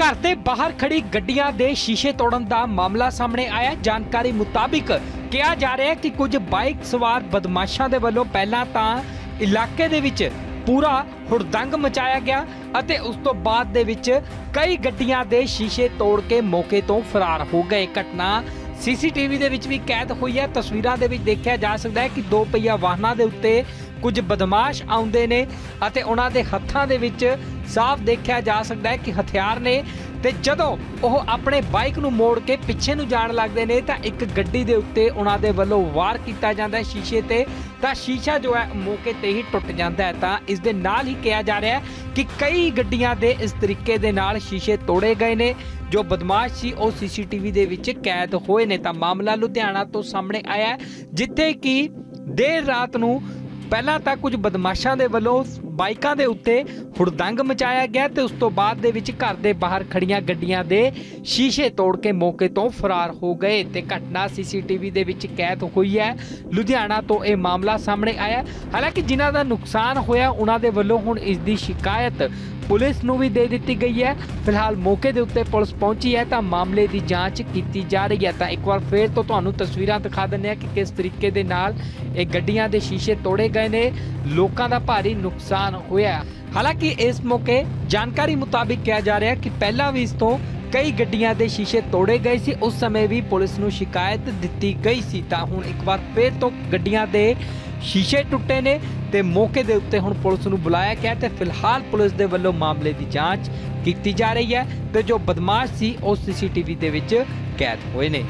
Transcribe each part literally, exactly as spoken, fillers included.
घर के बाहर खड़ी गड्डियां दे शीशे तोड़न का मामला सामने आया। जानकारी मुताबिक कहा जा रहा है कि कुछ बाइक सवार बदमाशों के वलों पहला तां इलाके दे विच पूरा हुड़दंग मचाया गया अते उस तो बाद दे विच कई गड्डियां दे शीशे तोड़ के मौके तो फरार हो गए। घटना सीसीटीवी दे विच भी कैद हुई है। तस्वीरां दे विच देखा जा सकता है कि दो पहिया वाहनां दे उत्ते कुछ बदमाश आउंदे ने अते उन्हां दे हत्थां दे विच साफ देखा जा सकता है कि हथियार ने ते जदों ओह अपने बाइक नूं मोड़ के पिछे नूं जाण लगदे ने तां एक गड्डी दे उत्ते उन्हां दे वल्लों वार कीता जांदा है शीशे ते तां शीशा जो है मौके ते ही टुट जांदा है। तां इस दे नाल ही कहा जा रहा है कि कई गड्डियां दे इस तरीके दे नाल शीशे तोड़े गए ने। जो बदमाश सी ਉਹ सीसीटीवी ਦੇ ਵਿੱਚ कैद ਹੋਏ ਨੇ। ਤਾਂ ਮਾਮਲਾ ਲੁਧਿਆਣਾ ਤੋਂ ਸਾਹਮਣੇ ਆਇਆ ਹੈ ਜਿੱਥੇ ਕਿ ਦੇਰ ਰਾਤ ਨੂੰ ਪਹਿਲਾਂ ਤਾਂ ਕੁਝ ਬਦਮਾਸ਼ਾਂ ਦੇ ਵੱਲੋਂ ਬਾਈਕਾਂ ਦੇ ਉੱਤੇ ਹੁੜਦੰਗ ਮਚਾਇਆ ਗਿਆ ਤੇ ਉਸ ਤੋਂ ਬਾਅਦ ਦੇ ਵਿੱਚ ਘਰ ਦੇ ਬਾਹਰ ਖੜੀਆਂ ਗੱਡੀਆਂ ਦੇ ਸ਼ੀਸ਼ੇ ਤੋੜ ਕੇ ਮੌਕੇ ਤੋਂ ਫਰਾਰ ਹੋ ਗਏ ਤੇ ਘਟਨਾ ਸੀਸੀਟੀਵੀ ਦੇ ਵਿੱਚ ਕੈਦ ਹੋਈ ਹੈ। ਲੁਧਿਆਣਾ ਤੋਂ ਇਹ ਮਾਮਲਾ ਸਾਹਮਣੇ ਆਇਆ। ਹਾਲਾਂਕਿ ਜਿਨ੍ਹਾਂ ਦਾ ਨੁਕਸਾਨ ਹੋਇਆ ਉਹਨਾਂ ਦੇ ਵੱਲੋਂ ਹੁਣ ਇਸ ਦੀ ਸ਼ਿਕਾਇਤ पुलिस नूं भी दे दी गई है। फिलहाल मौके के उत्ते पुलिस पहुंची है तो मामले की जांच की जा रही है। तो एक बार फिर तो तुहानूं तस्वीरां दिखा दिंदे कि किस तरीके दे नाल ये गड्डियां दे शीशे तोड़े गए ने, लोकां दा भारी नुकसान होया। हालांकि इस मौके जानकारी मुताबिक कहा जा रहा है कि पहला भी इस तो कई गड्डियां दे शीशे तोड़े गए सी, उस समय भी पुलिस नूं शिकायत दी गई सी। तां हुण एक बार फिर तो गड्डियां दे शीशे टुटे ने ते मौके दे उत्ते हुण पुलिस नूं बुलाया गया ते फिलहाल पुलिस दे वल्लों मामले की जांच की जा रही है ते जो बदमाश सी वो सीसीटीवी दे विच कैद होए ने।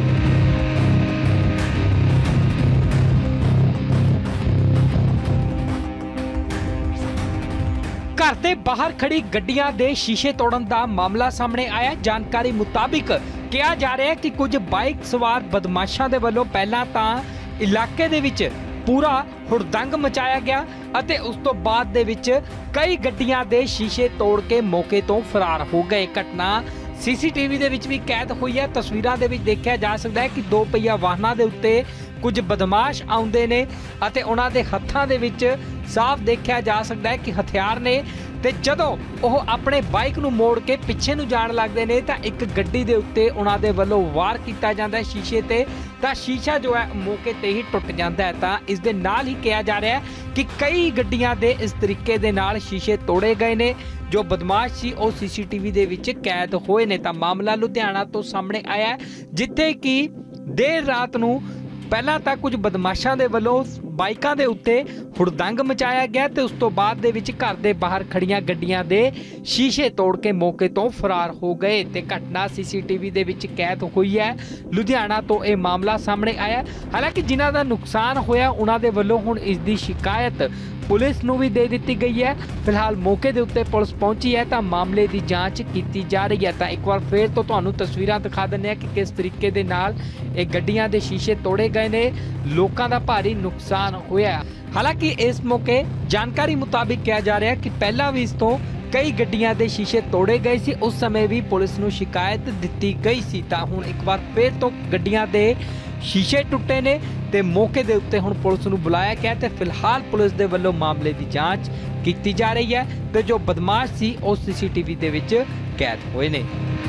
घर के बाहर खड़ी गड्डियां दे शीशे तोड़न का मामला सामने आया। जानकारी मुताबिक कहा जा रहा है कि कुछ बाइक सवार बदमाशों के वल्लों पहला तां इलाके दे विच पूरा हुड़दंग मचाया गया अते उस तो बाद दे विच कई गड्डियां दे शीशे तोड़ के मौके तो फरार हो गए। घटना सीसीटीवी दे विच भी कैद हुई है। तस्वीरां दे विच देखा जा सकता है कि दो पहिया वाहनां दे उत्ते कुछ बदमाश आउंदे ने अते उन्हां दे हत्थां दे विच साफ देखा जा सकता है कि हथियार ने ते जदों ओह अपने बाइक नूं मोड़ के पिछे नूं जाण लगदे ने तां एक गड्डी दे उत्ते उन्हां दे वल्लों वार कीता जांदा है शीशे ते तां शीशा जो है मौके ते ही टुट जांदा है। तां इस दे नाल ही कहा जा रहा है कि कई गड्डियां दे इस तरीके दे नाल शीशे तोड़े गए ने। जो बदमाश सी वो सीसीटीवी दे विच कैद होए ने। तां मामला लुधियाना तो सामने आया जिथे कि देर रात नूं पहला तां कुछ बदमाशों के वलों बाइकां दे उत्ते हुड़दंग मचाया गया ते उस तो बाद दे विच घर दे बाहर खड़ियां गड्डियां दे शीशे तोड़ के मौके तो फरार हो गए ते घटना सीसीटीवी दे विच कैद हुई है। लुधियाना तो यह मामला सामने आया। हालांकि जिन्हां दा नुकसान होया उन्हां दे वल्लों हुण इस दी शिकायत पुलिस नूं भी दे दी गई है। फिलहाल मौके के उत्ते पुलिस पहुंची है तो मामले की जांच की जा रही है। तो एक बार फिर तो तुहानूं तस्वीरां दिखा दिंदे कि किस तरीके दे नाल ये गड्डियां दे शीशे तोड़े गए ने, लोकां दा भारी नुकसान होया। हालांकि इस मौके जानकारी मुताबिक कहा जा रहा है कि पहला भी इस तो कई गड्डियां दे शीशे तोड़े गए सी, उस समय भी पुलिस नूं शिकायत दी गई सी। तां हुण एक बार फिर तो गड्डियां दे शीशे टुटे ने ते मौके दे उत्ते हुण पुलिस नूं बुलाया गया ते फिलहाल पुलिस दे वल्लों मामले की जांच की जा रही है ते जो बदमाश सी वो सीसीटीवी दे विच कैद होए ने।